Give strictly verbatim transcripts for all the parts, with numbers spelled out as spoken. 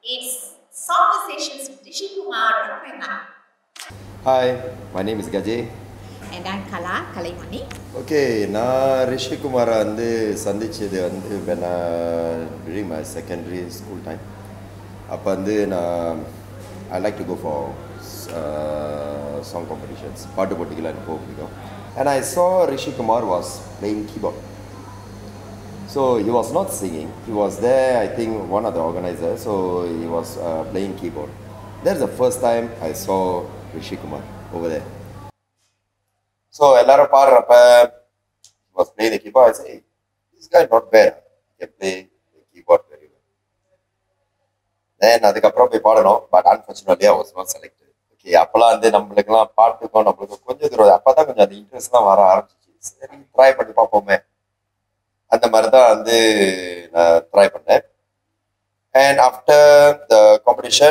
It's Conversations with Rishi Kumar and Prema. Hi, my name is Gaje. And I'm Kala, Kalaimani. Okay, நான் ரிஷி குமாரை வந்து சந்திச்சது வந்து when I during my secondary school time. அப்போ வந்து நான் I like to go for uh, song competitions. பாட்டு போட்டிகள் எனக்கு போக பிடிக்கும். And I saw Rishi Kumar was playing keyboard. So he was not singing. He was there, I think, one of the organizers. So he was uh, playing keyboard. That's the first time I saw Rishi Kumar over there. So எல்லாரும் பாடுறப்ப he was playing the keyboard. I say, hey, this guy not bad. He can play the keyboard very well. Then அதுக்கப்புறம் போய் பாடணும். But unfortunately I was not selected. Okay, அப்பெல்லாம் வந்து நம்மளுக்கெல்லாம் பாட்டுக்கும் நம்மளுக்கு கொஞ்சம் தூரம் அப்பதான் கொஞ்சம் அந்த இன்ட்ரெஸ்ட்லாம் வர ஆரம்பிச்சிச்சு. சரி ட்ரை பண்ணி பார்ப்போமே அந்த மாதிரி தான் வந்து நான் ட்ரை பண்ணேன். And after the competition,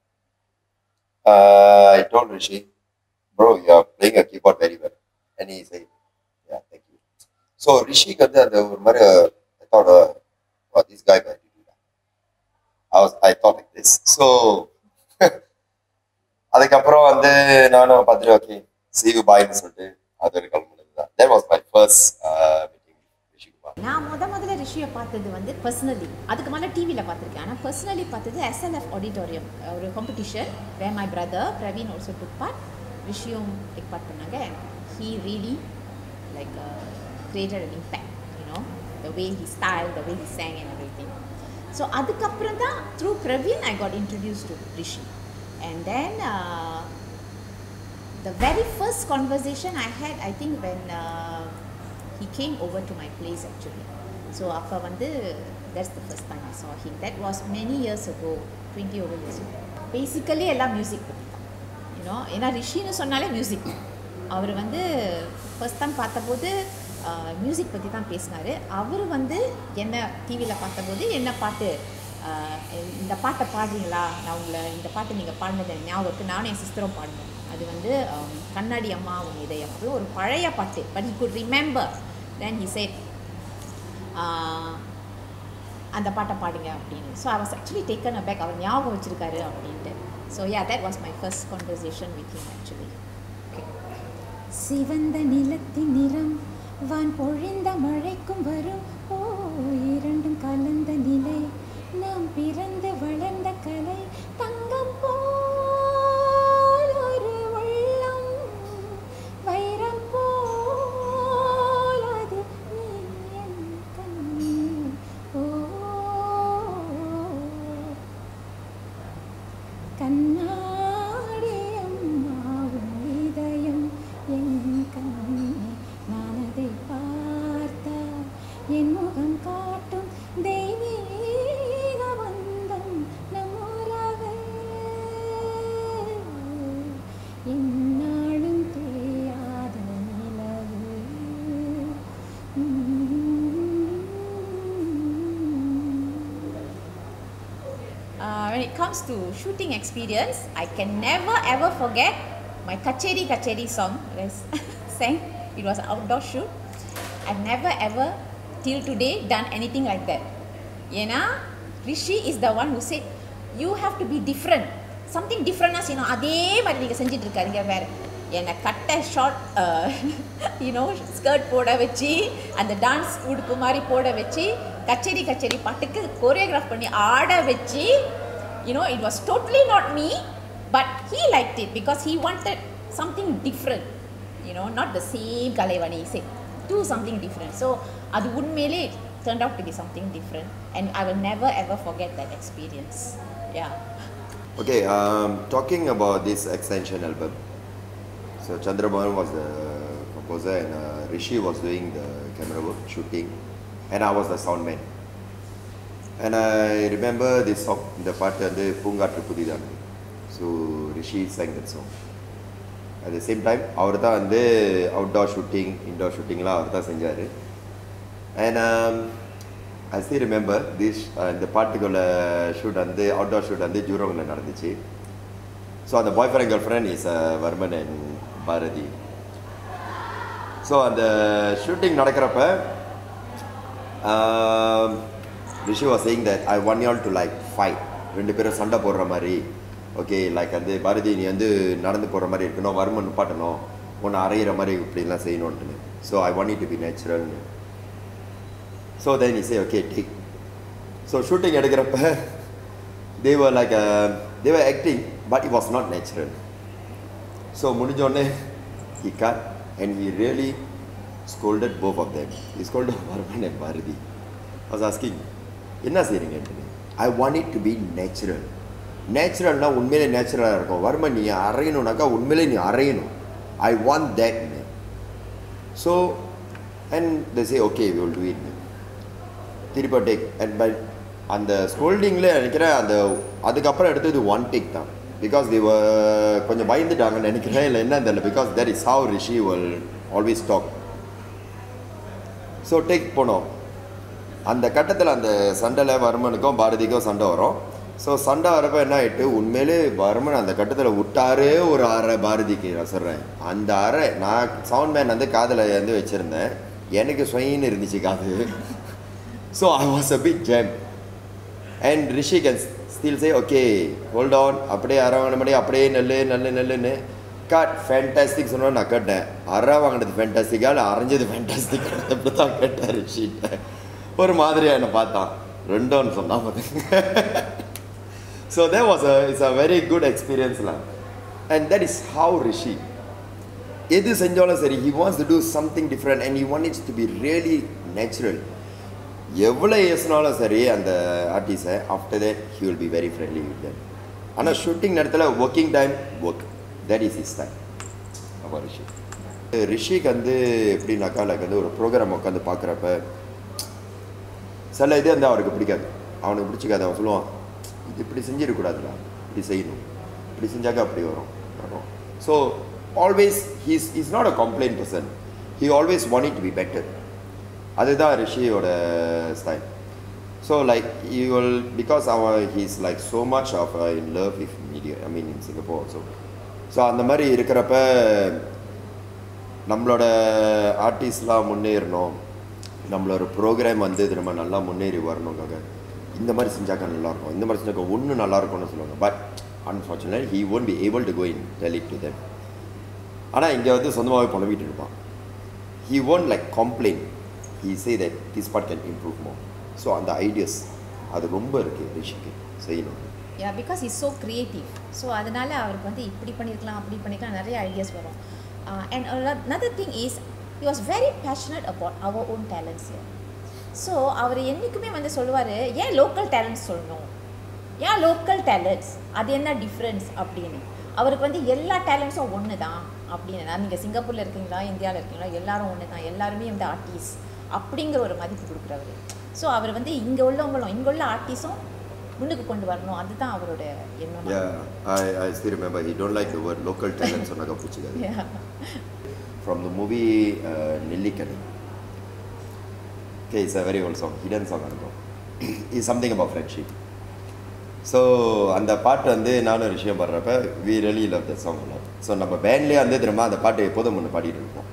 uh, I told Rishi, bro, you are playing a keyboard very well. And he said, yeah, thank you. So Rishi வந்து அந்த ஒரு மாதிரி I thought, uh, oh, this guy might do that. I was, I thought like this. So அதுக்கப்புறம் வந்து நானும் பார்த்துட்டு okay see you bye-ன்னு சொல்லிட்டு அது ஒரு கிளம்புனது தான். That was my first uh, meeting with Rishi Kumar. நான் முத முதல்ல ரிஷியை பார்த்தது வந்து பர்சனலி, அதுக்கு மேலே டிவியில் பார்த்துருக்கேன். ஆனால் பர்சனலி பார்த்தது எஸ்எல்எஃப் ஆடிட்டோரியம் ஒரு competition where my brother Praveen also took part. ரிஷியும் டேக் பார்ட் பண்ணாங்க. He really like uh, created an impact, you know, the way he styled, the way he sang and everything. So அதுக்கப்புறம் தான் through Praveen I got introduced to Rishi. And then uh, the very first conversation I had, I think when uh, he came over to my place actually. So அப்போ வந்து that's the first time I saw him. That was many years ago, twenty over years ago. Basically எல்லாம் music பற்றி தான், you know. ஏன்னா ரிஷின்னு சொன்னாலே music. அவர் வந்து first time பார்த்தபோது music பற்றி தான் பேசினார். அவர் வந்து என்ன டிவியில் பார்த்தபோது என்ன பாட்டு, இந்த பாட்டை பாடுறீங்களா, நான் உங்களை இந்த பாட்டு நீங்கள் பாடினது ஞாபகம் இருக்குது, நானும் என் சிஸ்டரும் பாடினேன். அது வந்து கண்ணாடி அம்மா உன் இதயம், அது ஒரு பழைய பாட்டு. But he could remember. Then he said அந்த பாட்டை பாடுங்க அப்படின்னு. So I was actually taken aback, அவர் ஞாபகம் வச்சுருக்காரு அப்படின்ட்டு. So yeah, that was my first conversation with him actually. சிவந்த நிலத்தின் நிறம் வான் பொழிந்த மழைக்கும் வரும், ஓ இரண்டும் கலந்த நிலை, நாம் பிறந்து வளர்ந்த கலை, தங்கம் போல் ஒரு உள்ளம், வைரம் போல் அது நீ என் கண்ணே, ஓ கண்ணாடி அம்மாவும் இதயம் என் கண்ணே, நான் அதை பார்த்தால் என் முகம் காட்டும் தெய்வீக பந்தம் நம் உறவு, எந்நாளும் தேயாத நிலவு. Uh, when it comes to shooting experience, I can never ever forget my Kacheri Kacheri song I sang. It was an outdoor shoot. I've never ever till today done anything like that. Yena Rishi is the one who said you have to be different, something different as you know adhe mari neenga senjittu irukadinga vera ena cut a short uh, you know skirt poda vechi and the dance udupu mari poda vechi kacheri kacheri paattukku choreograph panni aada vechi, you know, it was totally not me, but he liked it because he wanted something different, you know, not the same Kalaivani. He said do something different. So adu unmele turned out to be something different, and I will never ever forget that experience. Yeah. Okay, um, talking about this extension album. So Chandramohan was the composer and uh, Rishi was doing the camera work, shooting, and I was the sound man. And I remember this song, the part of the Pungatru Pudidhan. So Rishi sang that song. At the same time, அவர் தான் வந்து outdoor shooting indoor ஷூட்டிங்லாம் அவர் தான் செஞ்சார். And I still remember this இந்த பாட்டுக்குள்ள shoot வந்து அவுட்டோர் ஷூட் வந்து ஜூரோங்கில் நடந்துச்சு. ஸோ அந்த boyfriend girlfriend is Varman and Bharathi. So அந்த ஷூட்டிங் நடக்கிறப்ப Rishi was saying that I want you all to like fight ரெண்டு பேரும் சண்டை போடுற மாதிரி ஓகே லைக் வந்து பாரதி நீ வந்து நடந்து போகிற மாதிரி இருக்கணும் வறுமன் நிப்பாட்டணும் ஒன்று அரைகிற மாதிரி இப்படிலாம் செய்யணுன்ட்டு so I want it to be natural so then is okay take so shooting எடுக்கிறப்ப they were like they were acting but it was not natural so முடிஞ்சோடனே he cut and he really scolded both of them. He scolded Varman and Bharati. I was asking, என்ன செய்றீங்கன்னு I want it to be natural. நேச்சுரல்னா உண்மையிலே நேச்சுரலாக இருக்கும் வர்மன் நீ அரையணும்னாக்கா உண்மையிலே நீ அரையணும் I want that. So and they say okay we will do it. திருப்பி டேக் and by அந்த ஸ்கோல்டிங்கில் நினைக்கிறேன் அந்த அதுக்கப்புறம் எடுத்தது ஒன் டேக் தான் பிகாஸ் they were கொஞ்சம் பயந்துட்டாங்கன்னு நினைக்கிறேன் இல்லை என்ன தெரியல because that is how Rishi will always talk. So take போனோம் அந்த கட்டத்தில் அந்த சண்டையில் வர்மனுக்கும் பாரதிக்கும் சண்டை வரும் ஸோ சண்டை வரப்போ என்ன ஆகிட்டு உண்மையிலே வர்மன் அந்த கட்டத்தில் விட்டாரே ஒரு அரை பாரதிக்கு நான் சொல்கிறேன் அந்த அரை நான் சவுண்ட் மேன் வந்து காதில் வந்து வச்சுருந்தேன் எனக்கு ஸ்வயின்னு இருந்துச்சு காது so I was a big jam and Rishi can still say okay hold on அப்படியே அரை வாங்கின மாதிரி அப்படியே நெல்லு நல்லு நெல்லுன்னு கட் ஃபேண்டாஸ்டிக் சொன்னால் நான் கேட்டேன் அரை வாங்கினது ஃபேண்டாஸ்டிக்கா இல்லை அரைஞ்சது ஃபேண்டாஸ்டிக் அப்படி தான் கேட்டேன் ரிஷிட்ட ஒரு மாதிரியாக என்னை பார்த்தான் ரெண்டோன்னு சொன்னால் பார்த்துங்க so that was a it's a very good எக்ஸ்பீரியன்ஸ்லாம் and that is how Rishi எது செஞ்சாலும் சரி he wants to do something different and he want it's to be really natural எவ்வளோ ஏசினாலும் சரி அந்த ஆர்டிஸ்டை after that he will be very friendly with that ஆனால் ஷூட்டிங் நேரத்தில் working time work that is is time அப்போ ரிஷி ரிஷிக்கு வந்து எப்படின்னாக்கா லைக் வந்து ஒரு ப்ரோக்ராம் உட்காந்து பார்க்குறப்ப சில இது வந்து அவருக்கு பிடிக்காது அவனுக்கு பிடிச்சிக்காது அவன் சொல்லுவான் இது இப்படி செஞ்சிடக்கூடாதுடா இப்படி செய்யணும் இப்படி செஞ்சாக்க அப்படி வரும் வரும் so always he's is not a complaint person he always want it to be better அதுதான் ரிஷியோட style so like you will because அவர் he's like so much of in love with media I mean in Singapore also so அந்த மாதிரி இருக்கிறப்ப நம்மளோட ஆர்டிஸ்ட்லாம் முன்னேறணும் நம்மளோட program வந்து நம்ம நல்லா முன்னேறி வரணுங்காக இந்த மாதிரி செஞ்சாக்கா நல்லாயிருக்கும் இந்த மாதிரி செஞ்சாக்கா ஒன்று நல்லாயிருக்கும்னு சொல்லுவாங்க but unfortunately he won't be able to go in tell it to them ஆனால் இங்கே வந்து சொந்தமாகவே புலம்பிட்டு இருப்பான் he won't like complaint he say that this part can improve more so அந்த ஐடியாஸ் அது ரொம்ப இருக்குது ரிஷிக்கு செய்யணும் yeah because is so creative so அதனால் அவருக்கு வந்து இப்படி பண்ணியிருக்கலாம் அப்படி பண்ணிக்கலாம் நிறைய ஐடியாஸ் வரும் and another thing is he was very passionate about our own talents here. So அவர் என்றைக்குமே வந்து சொல்லுவார் ஏன் லோக்கல் டேலண்ட்ஸ் சொல்லணும் ஏன் லோக்கல் டேலண்ட்ஸ் அது என்ன டிஃப்ரென்ஸ் அப்படின்னு அவருக்கு வந்து எல்லா டேலண்ட்ஸும் ஒன்று தான் அப்படின்னு நீங்கள் சிங்கப்பூரில் இருக்கீங்களா இந்தியாவில் இருக்கீங்களா எல்லாரும் ஒன்று தான் எல்லாருமே வந்து ஆர்டிஸ்ட் அப்படிங்கிற ஒரு மதிப்பு கொடுக்குறவர் ஸோ அவர் வந்து இங்கே உள்ளவங்களும் இங்கே உள்ள ஆர்டிஸ்டும் முன்னுக்கு கொண்டு வரணும் அதுதான் அவரோட எண்ணம் I I still remember he don't like the word local talent சொன்னாக்க பிடிச்சிக்காது from the movie uh, Nillikani. Okay, it's a very old song, hidden song இருக்கும் it's something about friendship. So அந்த பாட்டு வந்து நானும் ஒரு விஷயம் பாடுறப்ப we really love that song a lot. So நம்ம பேண்ட்லேயே வந்து திரும்ப அந்த பாட்டு எப்போதும் ஒன்று பாடிட்டு இருப்போம்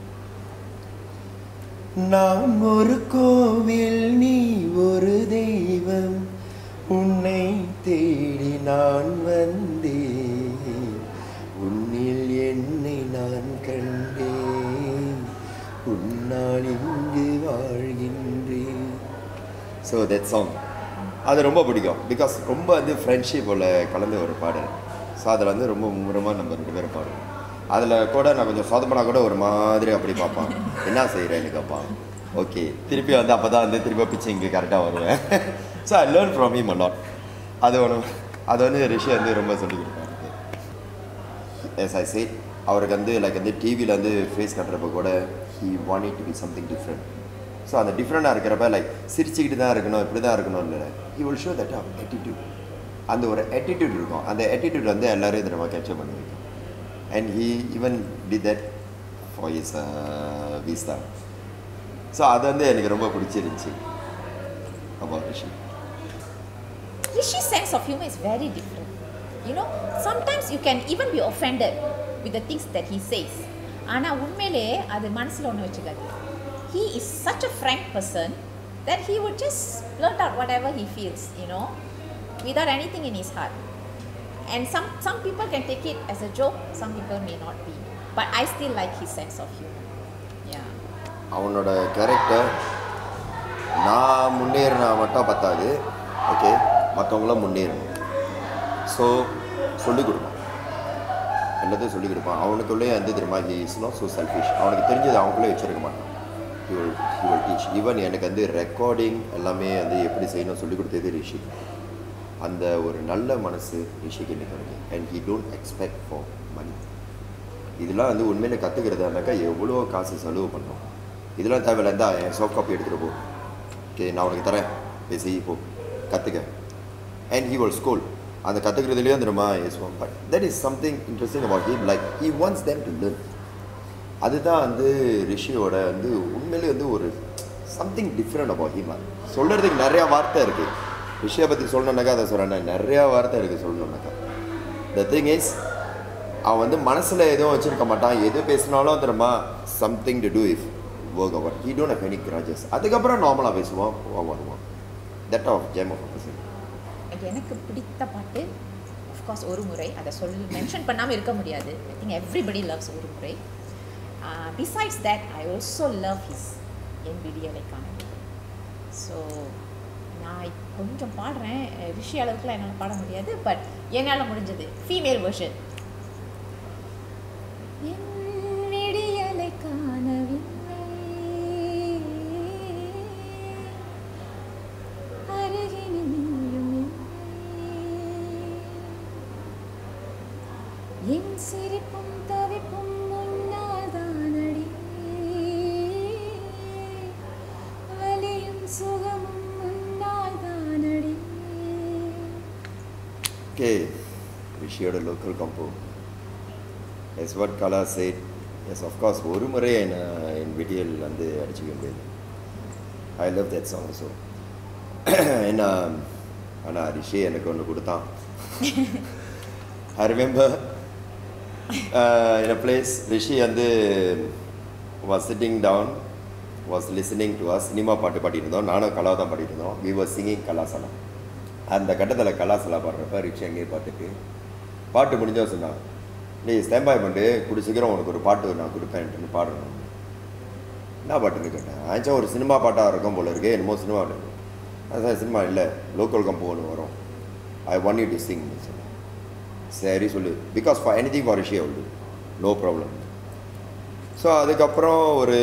நாம் ஒரு கோவில் நீ ஒரு தெய்வம் உன்னை தேடி நான் வந்தேன் உன்னில் என்னை நான் கண்டேன் உன்னால் இங்கு வாழ்கின்றேன் ஸோ தட் சாங் அது ரொம்ப பிடிக்கும் பிகாஸ் ரொம்ப வந்து ஃப்ரெண்ட்ஷிப்போட கலந்து ஒரு பாடல் ஸோ அதில் வந்து ரொம்ப மும்முரமாக நம்ம ரெண்டு பேரும் பாடுவோம் அதில் கூட நான் கொஞ்சம் சொதப்பனா கூட ஒரு மாதிரி அப்படி பார்ப்பான் என்ன செய்கிறேன்னு கேட்பான் ஓகே திருப்பி வந்து அப்போ தான் வந்து திருப்பி பிச்சு இங்கே கரெக்டாக வருவேன் so I learn from him a lot அது ஒன்று அது வந்து ரிஷி வந்து ரொம்ப சொல்லி கொடுப்பாரு எஸ் ஐ சே அவருக்கு வந்து லைக் வந்து டிவியில் வந்து ஃபேஸ் கட்டுறப்ப கூட he want it to be something different so அந்த டிஃப்ரெண்டாக இருக்கிறப்ப லைக் சிரிச்சுக்கிட்டு தான் இருக்கணும் இப்படி தான் இருக்கணும்னு இல்லை he will show that attitude அந்த ஒரு ஆட்டிடியூட் இருக்கும் அந்த ஆட்டிடியூட் வந்து எல்லோரும் இதை நம்ம கேப்சர் பண்ணி வைக்கும் and he even did that for is வீஸ்தா ஸோ அது வந்து எனக்கு ரொம்ப பிடிச்சிருந்துச்சி about Rishi. Rishi's sense of humor is very different. You know, sometimes you can even be offended with the things that he says. Ana unmele adu manasula onnu vechukadu. He is such a frank person that he would just blurt out whatever he feels, you know. without anything in his heart. And some, some people can take it as a joke, some people may not be. But I still like his sense of humor. Yeah. அவனோட character நான் முன்னேறினா மட்டும் பத்தாது, okay, மற்றவங்களாம் முன்னேறணும். So சொல்லிக் கொடுப்பான், எல்லாத்தையும் சொல்லிக் கொடுப்பான். அவனுக்குள்ளே வந்து தெரியுமா, he is not so selfish. அவனுக்கு தெரிஞ்சது அவனுக்குள்ளே வச்சுருக்க மாட்டான். He will he will teach. Even எனக்கு வந்து ரெக்கார்டிங் எல்லாமே வந்து எப்படி செய்யணும் சொல்லிக் கொடுத்தது ரிஷி. அந்த ஒரு நல்ல மனசு ரிஷிக்கு இன்னைக்கு இருக்கு. And he don't expect for money. இதெல்லாம் வந்து உண்மையில கற்றுக்கிறதானாக்கா எவ்வளோ காசு செலவு பண்ணுறோம். இதெல்லாம் தேவையில்லை, இருந்தா என் சாஃப்ட் காப்பி எடுத்துகிட்டு போ, ஓகே நான் உனக்கு தரேன், பேசி போ கற்றுக்க. And he will school. அந்த கற்றுக்கிறதுலேயே வந்துடுமா yes one. But that is something interesting about him. Like he wants them to learn. அதுதான் வந்து ரிஷியோட வந்து உண்மையிலே வந்து ஒரு சம்திங் டிஃப்ரெண்ட் அபவுட் ஹிம். சொல்கிறதுக்கு நிறையா வார்த்தை இருக்குது. ரிஷியை பற்றி சொல்லணுன்னாக்கா அதை சொல்கிறேன், நிறையா வார்த்தை இருக்குது சொல்லணுன்னாக்கா. த திங் இஸ் அவன் வந்து மனசில் எதுவும் வச்சுருக்க மாட்டான். எது பேசினாலும் தெரியுமா something to do if work over. He don't have any grudges. அதுக்கப்புறம் நார்மலாக பேசுவான், வருவான். That of jam of person. எனக்கு பிடித்த பாட்டு ஆஃப்கோர்ஸ் ஒரு முறை. அதை சொல்லி மென்ஷன் பண்ணாமல் இருக்க முடியாது. ஐ திங்க் எவ்ரிபடி லவ்ஸ் ஒரு முறை. Besides that I also love his என் விடியலை காண. ஸோ நான் கொஞ்சம் பாடுறேன், ரிஷி அளவுக்குலாம் என்னால் பாட முடியாது, பட் என்னால் முடிஞ்சது ஃபீமேல் வெர்ஷன். என் விடியலை காணவில்லை, அருகினில் நீயும் இல்லை, என் சிரிப்பும் தவிப்பும் முன்னால்தானடி, வலியும் சுகமும் முன்னால்தானடி. Okay, Rishiயோட local compo. As what Kala said, yes of course ஒரு முறை நான் என் விடியல் வந்து அடிச்சுக்க முடியாது. I love that song also. ஏன்னா ஆனால் ரிஷி எனக்கு ஒன்று கொடுத்தான். I remember uh, in a place Rishi வந்து was sitting down, was listening to us. Cinema பாட்டு பாடிட்டு இருந்தோம், நானும் கலா தான் பாடிட்டு இருந்தோம். We were singing கலாசலா. அந்த கட்டத்தில் கலாசலா பாடுறப்ப ரிஷி அங்கேயே பார்த்துட்டு பாட்டு முடிஞ்சா சொன்னான், நீ ஸ்டாம்பாய் பண்ணிட்டு குடி சீக்கிரம் உனக்கு ஒரு பாட்டு நான் கொடுப்பேன்ட்டு பாடுறேன். என்ன பாட்டுன்னு கேட்டேன். ஆச்சா ஒரு சினிமா பாட்டாக இருக்கும் போல இருக்கு, என்னமோ சினிமா பாட்டு. அதான் சினிமா இல்லை, லோக்கல் கம்போ ஒன்று வரும், I want you to sing சொன்னேன். சரி சொல்லு, because for anything for Rishi அவள் நோ ப்ராப்ளம். ஸோ அதுக்கப்புறம் ஒரு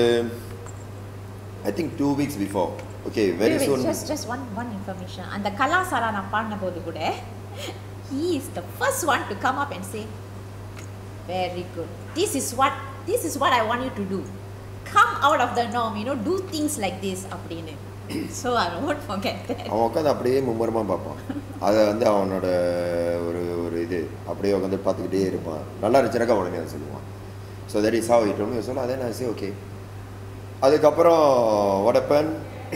I think two weeks before, okay very soon. Just just one one information. அந்த கலாசாரா நான் பாடின போது கூட he is the first one to come up and say, very good, this is what this is what I want you to do, come out of the norm, you know, do things like this அப்படின்னு. So I won't forget that. அவன் உட்காந்து அப்படியே மும்மரமாக பார்ப்பான். அதை வந்து அவனோட ஒரு ஒரு இது அப்படியே உட்காந்து பார்த்துக்கிட்டே இருப்பான். நல்லா இருந்துச்சுனாக்கா உடனே அதை சொல்லுவான். So that is how it ஒன்று சொல்ல. அதே நான் சே ஓகே. அதுக்கப்புறம் வடப்பன்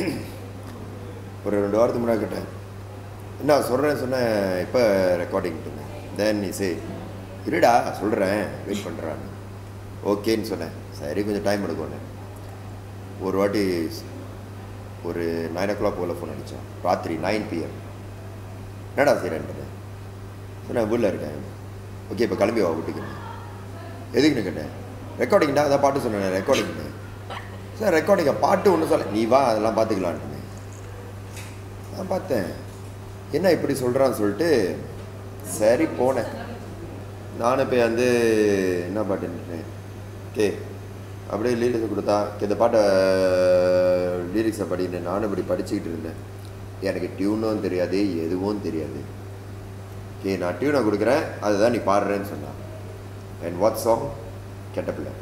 ஒரு ரெண்டு வாரத்துக்கு முன்னாடி கேட்டேன், என்ன சொல்கிறேன்னு சொன்னேன், இப்போ ரெக்கார்டிங்ட்டுங்க. தென் நீ சே இருடா சொல்கிறேன் வெயிட் பண்ணுறான்னு. ஓகேன்னு சொன்னேன். சரி கொஞ்சம் டைம் எடுக்கணும். ஒரு வாட்டி ஒரு நைன் ஓ கிளாக் போல் ஃபோன் அடித்தான், ராத்திரி நைன் பிஎம். என்னடா செய்கிறேன்ட்டு சொன்னேன், வீட்டில் இருக்கேன். ஓகே இப்போ கிளம்பி வா வீட்டுக்குன்னு. எதுக்குன்னு கேட்டேன். ரெக்கார்டிங்டா அதான் பாட்டு சொன்னேன் ரெக்கார்டிங்னு. சார் ரெக்கார்டிங்கா பாட்டு ஒன்றும் சொல்ல, நீ வா அதெல்லாம் பார்த்துக்கலான்ட்டு நான் பார்த்தேன். என்ன இப்படி சொல்கிறான்னு சொல்லிட்டு சரி போனேன். நானும் போய் வந்து என்ன பாட்டுன்ட்டேன். ஓகே அப்படியே லிரிக்ஸை கொடுத்தா, இந்த பாட்டை லிரிக்ஸை படின்னு நானும் இப்படி படிச்சுக்கிட்டு இருந்தேன். எனக்கு டியூனும் தெரியாது எதுவும் தெரியாது. ஓகே நான் டியூனை கொடுக்குறேன், அதுதான் நீ பாடுறேன்னு சொன்னான். And what song? கெட்டப்பில்லை.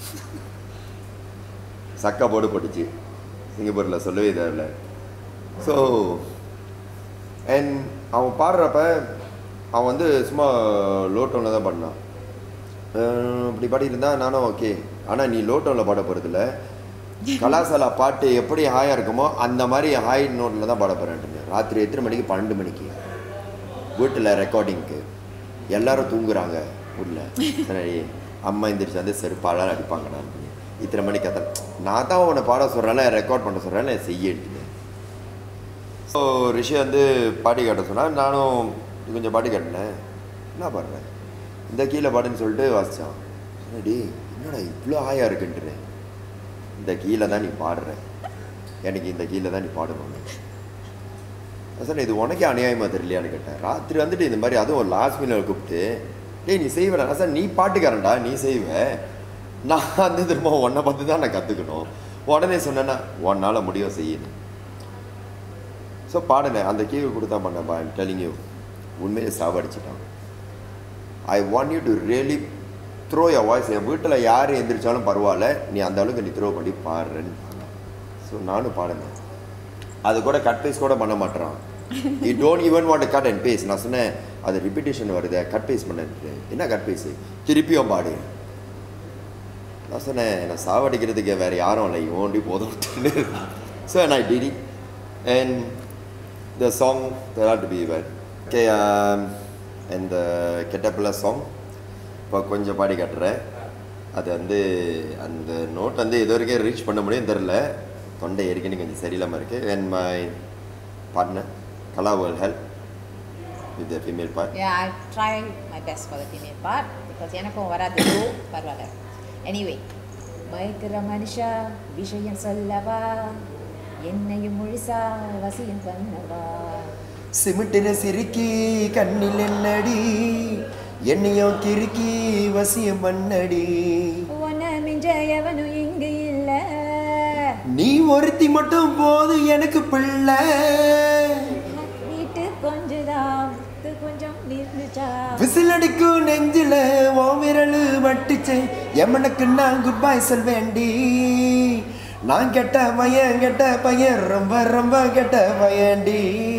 சக்கா போடு போட்டுச்சு சிங்கப்பூரில், சொல்லவே தேவையில்லை. ஸோ அண்ட் அவன் பாடுறப்ப அவன் வந்து சும்மா லோ டோனில் தான் பாடினான். இப்படி பாடிட்டு இருந்தான். நானும் ஓகே, ஆனால் நீ லோ டோனில் பாட போகிறதில்ல, கலாசாலா பாட்டு எப்படி ஹாயாக இருக்குமோ அந்த மாதிரி ஹாய் நோட்டில் தான் பாட போகிறேன்ட்டு. ராத்திரி எத்தனை மணிக்கு? பன்னெண்டு மணிக்கு வீட்டில் ரெக்கார்டிங்க்கு. எல்லோரும் தூங்குறாங்க வீட்டில். சரி அம்மா எந்திரிச்சு வந்து செருப்பாலாம் அடிப்பாங்க. நான் இத்தனை மணிக்கு அத்தனை நான் தான் உன்னை பாட சொல்கிறேன், ரெக்கார்ட் பண்ண சொல்கிறேன், செய்யிட்டு ஸோ ரிஷி வந்து பாடி காட்ட சொன்னால் நானும் கொஞ்சம் பாடி காட்டினேன். என்ன பாடுறேன், இந்த கீழே பாடுன்னு சொல்லிட்டு வாசித்தான். என்னடி என்னடா இவ்வளோ ஆயா இருக்குன்ட்டு, இந்த கீழே தான் நீ பாடுற, எனக்கு இந்த கீழே தான் நீ பாடணும். சார் இது உனக்கே அநியாயமாக தெரியலையான்னு கேட்டேன். ராத்திரி வந்துட்டு இந்த மாதிரி அதுவும் லாஸ்ட் மினில் கூப்பிட்டு, டேய் நீ செய்வேன் சார், நீ பாட்டுக்காரன்டா நீ செய்வேன், நான் வந்து திரும்ப உன்னை பார்த்து தான் நான் கற்றுக்கணும். உடனே சொன்னேன்னா உன்னால் முடியும் செய்யணும். ஸோ பாடினேன், அந்த கீழே கொடுத்தா பண்ணப்பா. ஐம் டெல்லிங் யூ, உண்மையிலே சாவடிச்சிட்டான். I want you to really throw your voice. என் வீட்டில் யார் எந்திரிச்சாலும் பரவாயில்ல, நீ அந்த அளவுக்கு நீ த்ரோ பண்ணி பாடுறேன்னு. ஸோ நானும் பாடினேன். அது கூட கட் பேஸ் கூட பண்ண மாட்டேறான். You don't even want cut and bass. நான் சொன்னேன் அது ரிப்பீட்டேஷன் வருது, கட் பேஸ் பண்ணிட்டு. என்ன கட் பேஸு, திருப்பியும் பாடு. நான் சொன்னேன் நான் சாவடிக்கிறதுக்கு வேறு யாரும் இல்லை, ஓண்டி போதும். So I did it and the song turned out to be well. Okay, and the caterpillar song இப்போ கொஞ்சம் பாடி காட்டுறேன். அது வந்து அந்த நோட் வந்து இது வரைக்கும் ரீச் பண்ண முடியும் தெரில, தொண்டை ஏற்கனவே கொஞ்சம் சரியில்லாமல் இருக்குது. And my partner Kala will help with the female part. Yeah, I'll try my best for the female part because எனக்கும் வராது பரவாயில்ல. Anyway, பயக்கிற மனுஷா விஷயம் சொல்லவா, என்னையும் முழுசா வசியம் பண்ணவா, சிமிட்டின சிரிக்கி கண்ணில் என்னடி, என்னையும் கிறுக்கி வசியம் பண்ணடி, உன்னை மிஞ்ச எவனும் இங்கு இல்ல, நீ ஒருத்தி மட்டும் போது எனக்கு பிள்ளை, வீட்டு கொஞ்சம் கொஞ்சம் நின்றுச்சா, விசில் அடிக்கும் நெஞ்சில ஓ விரலு வட்டுச்சு, எமனுக்கு நான் குட் பை சொல்வேண்டி, நான் கெட்ட பையன் கெட்ட பையன் ரொம்ப ரொம்ப கெட்ட பையன்டி.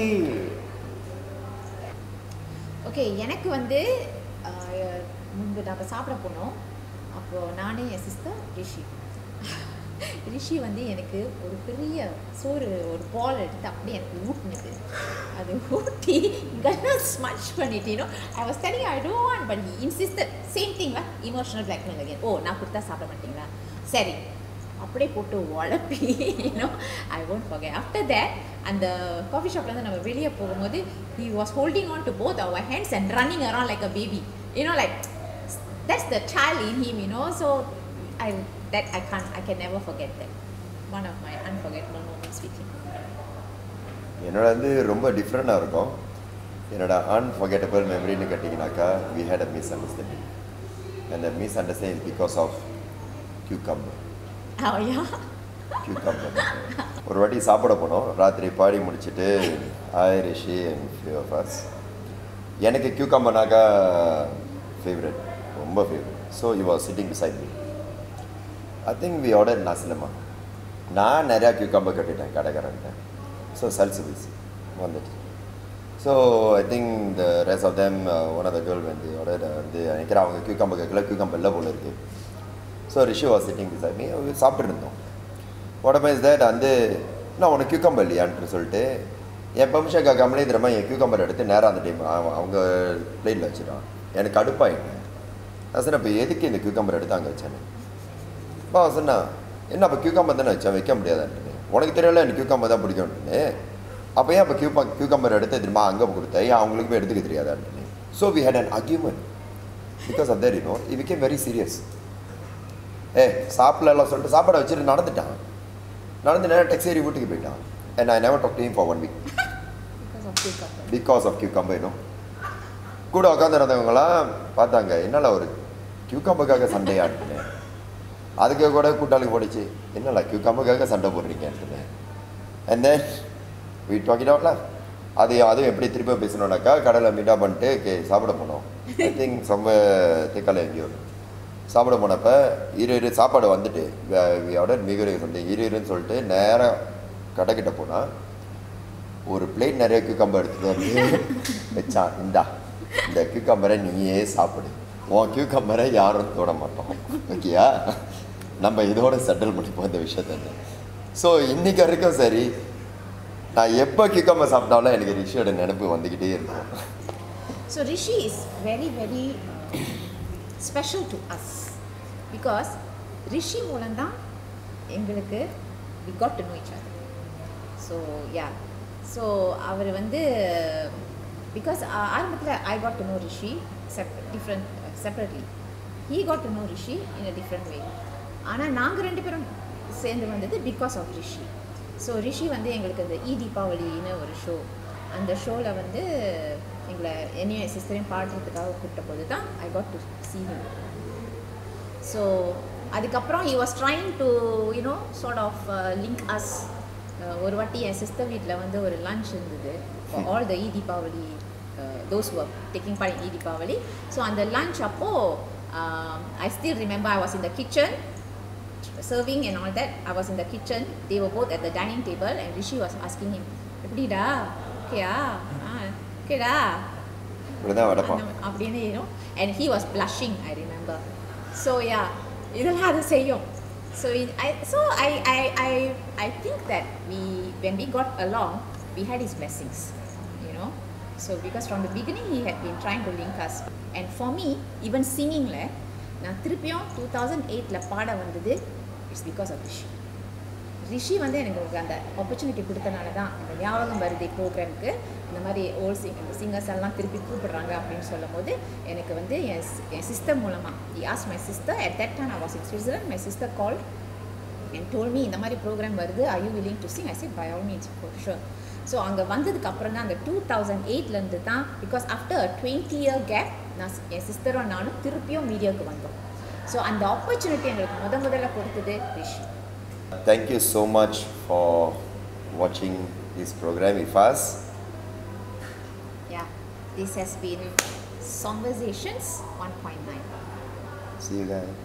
ஓகே, எனக்கு வந்து முன்பு நாங்கள் சாப்பிட போனோம். அப்போது நானே என் சிஸ்டர் ரிஷி ரிஷி வந்து எனக்கு ஒரு பெரிய சோறு ஒரு பால் எடுத்து அப்படியே எனக்கு ஊட்டினது. அது ஊட்டி இங்கெல்லாம் ஸ்மஷ் பண்ணிட்டேனோ. I was telling I don't want, but he insisted. Same thing வா, இமோஷனல் பிளாக்மெயில் அகைன். ஓ நான் கொடுத்தா சாப்பிட மாட்டீங்களா, சரி அப்படியே போட்டு உழப்பி you know I won't forget. After that அந்த காஃபி ஷாப்லேருந்து நம்ம வெளியே போகும்போது he was holding on to both our hands and running around like a baby, you know, like that's the child in him, you know. So I that I can't I can never forget that. One of my unforgettable moments with him. என்னோட வந்து ரொம்ப டிஃப்ரெண்டாக இருக்கும். என்னோட unforgettable மெமரின்னு கேட்டிங்கனாக்கா, we had a misunderstanding and the misunderstanding is because of cucumber. Oh yeah. cucumber. ஒரு வாட்டி சாப்பிட போனோம், ராத்திரி பாடி முடிச்சுட்டு I, Rishi and few of us. எனக்கு cucumberனாக்கா ஃபேவரட், ரொம்ப favourite. So he was sitting beside me. I think we ordered nasi lemak. நான் நிறையா cucumber கட்டிட்டேன் கடைக்காரன்ட்ட. ஸோ சல்ஸ் பீஸ் வந்துட்டு. So I think the rest of them one of the girl வந்து ஆர்டர் வந்து நினைக்கிறேன் அவங்க cucumber கேட்கல, cucumber இல்லை போல இருக்குது. So Rishi was sitting beside me. சாப்பிட்டு இருந்தோம். உடம்பு இஸ் தேட் வந்து நான் உனக்கு cucumber இல்லையான்ட்டு சொல்லிட்டு என் பெர்மிஷன் கேட்காமலே திரும்ப என் cucumber எடுத்து நேராக அந்த டைம் அவங்க பிளேட்டில் வச்சுட்டான். எனக்கு அடுப்பாயிட்டேன். நான் சொன்னேன் இப்போ எதுக்கு இந்த cucumber எடுத்து அங்கே வச்சேன்னு. அப்பா சொன்னா என்ன அப்போ cucumber தானே வச்சேன், வைக்க முடியாதான்ட்டு. உனக்கு தெரியல எனக்கு cucumber தான் பிடிக்கும்னு. அப்போ ஏன் அப்போ cucumber cucumber எடுத்து திரும்ப அங்கே கொடுத்தேன், ஏன் அவங்களுக்கு போய் எடுத்துக்க தெரியாதான்ட்டு. So we had an argument because of that, you know. It became very serious. ஏ சாப்பிடலாம் சொல்லிட்டு சாப்பாடை வச்சுட்டு நடந்துட்டான். நடந்து நேரம் டெக்ஸி ஏறி வீட்டுக்கு போயிட்டான். And I never talk to him for one week because of cucumber, you know. கூட உட்காந்துருந்தவங்களாம் பார்த்தாங்க, என்னால் ஒரு cucumberக்காக சண்டையாடுன்னு. அதுக்கு கூட கூட்டாளுக்கு போடிச்சு, என்னடா cucumberக்காக சண்டை போடுறீங்கன்னு. And then we talk it அவுட்ல. அது அதுவும் எப்படி திரும்ப பேசணுன்னாக்கா, கடையில் மீட்டாக பண்ணிட்டு கே சாப்பிட போனோம். ஐ திங்க் ரொம்ப திக்கால எங்கேயோ சாப்பிட போனப்போ இரு இரு சாப்பாடு வந்துட்டு ஆர்டர் மிக சம்திங் இரு இருன்னு சொல்லிட்டு நேராக கடைக்கிட்ட போனால் ஒரு பிளேட் நிறைய cucumber எடுத்துகிட்டு வந்து வச்சான். இந்தா இந்த cucumber நீயே சாப்பிடு, உன் cucumber யாரும் தொட மாட்டோம், ஓகேயா, நம்ம இதோட செட்டில் பண்ணிப்போம் இந்த விஷயத்த. ஸோ இன்றைக்கி வரைக்கும் சரி, நான் எப்போ cucumber சாப்பிட்டாலும் எனக்கு ரிஷியோட நினைப்பு வந்துக்கிட்டே இருக்கும். So Rishi is very very special to us because Rishi மூலம் தான் எங்களுக்கு we got to know each other. So yeah, so அவர் வந்து பிகாஸ் ஆரம்பத்தில் I got to know Rishi செப் different separately he got to know Rishi in a different way. ஆனால் நாங்கள் ரெண்டு பேரும் சேர்ந்து வந்தது because of Rishi. So Rishi வந்து எங்களுக்கு அந்த இ தீபாவளின்னு ஒரு ஷோ, அந்த ஷோவில் வந்து எங்களை என்னையும் என் சிஸ்டரையும் பாடுறதுக்காக கூப்பிட்ட போது தான் I got to see him. So அதுக்கப்புறம் he was trying to you know sort of link us. ஒரு வாட்டி என் சிஸ்டர் வீட்டில் வந்து ஒரு லன்ச் இருந்தது for all the uh Deepavali those were taking part in uh Deepavali. So அந்த லன்ச் அப்போது I still remember I was in the kitchen serving and all that. I was in the kitchen, they were both at the dining table and Rishi was asking him, எப்படிடா ஓகேயா ஆ ஓகேடா அப்படின்னு, you know, and he was blushing, I remember. So yeah, இதெல்லாம் அது செய்யும். So it, I so I I I I think that we when we got along we had his blessings, you know. So because from the beginning he had been trying to link us, and for me even singing la நான் திருப்பியும் two thousand எயிட்டில் பாட வந்தது it's because of Rishi. Rishi வந்து எனக்கு அந்த opportunity கொடுத்தனால தான் அந்த ஞாபகம் வருது ப்ரோக்ராமுக்கு இந்த மாதிரி ஓல்ட் சிங் சிங்கர்ஸ் எல்லாம் திருப்பி கூப்பிடுறாங்க அப்படின்னு சொல்லும் போது எனக்கு வந்து என் என் சிஸ்டர் மூலமாக the ask my sister at that time I was in Switzerland. My sister call and told me இந்த மாதிரி ப்ரோக்ராம் வருது, I you willing to sing? I said by all means for sure. So அங்கே வந்ததுக்கு அப்புறம் தான் அந்த two thousand எயிட்லேருந்து தான் because after twenty year gap நான் என் சிஸ்டரும் நானும் திருப்பியும் மீடியாவுக்கு வந்தோம். ஸோ அந்த ஆப்பர்ச்சுனிட்டி எங்களுக்கு முத முதல்ல கொடுத்தது ரிஷி. Thank you so much for watching this program with us. Yeah, this has been Songversations one point nine. See you guys.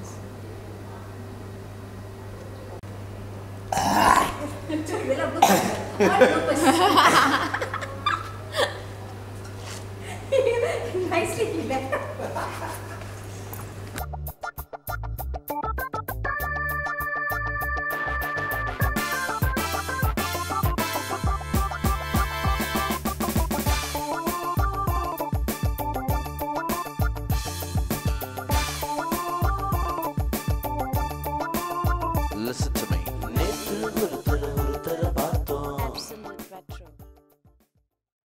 Nicely left.